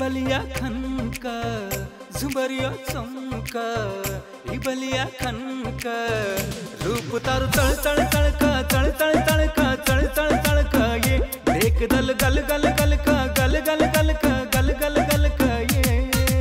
बलिया खनका झुंबरिया चमका बलिया खनका रूप तारू तड़ तड़ तड़का तड़ तड़ तड़का तड़ तड़ तड़का ये देख दल गल गल गल का गल गल गल का गल गल गल का ये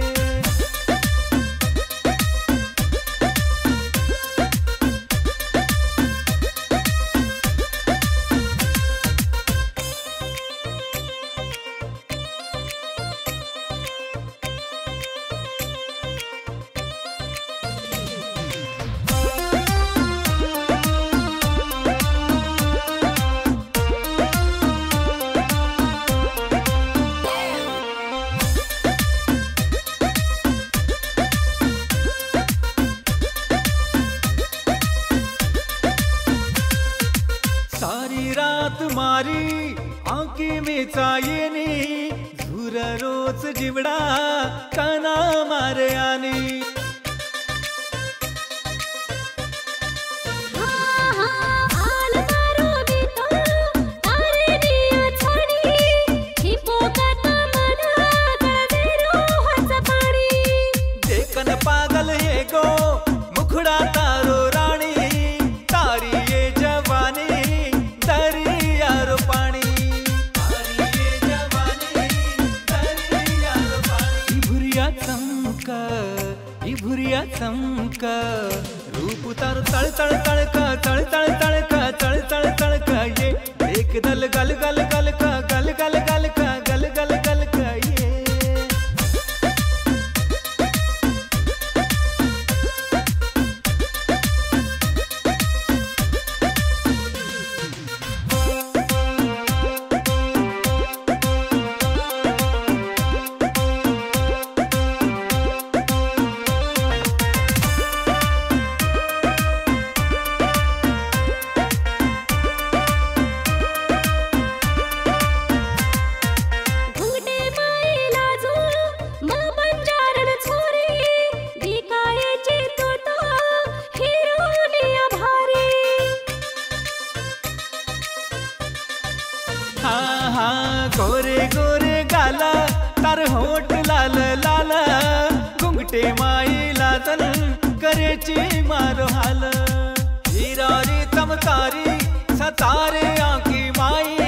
सारी रात मारी आंखी में चायनी झूर रोज जिवड़ा काना मारे आनी देखन पागल ये गो मुखड़ा तारो रानी तारी ये जवानी दरियारो पानी तारी ये जवानी दरियारो पानी भुरिया चमका रूप तारो तड़ तड़ तड़का तड़ तड़ तड़का तड़ तड़ तड़का ये देख दल गल गल गल का गल गल गल का गल गल गल का ये हाँ हाँ गोरे गोरे गाला तार होठ लाल लाल घुंघटे माई लादन करेची मारो हाल हीरा रे तमकारी सतारे आंखी माई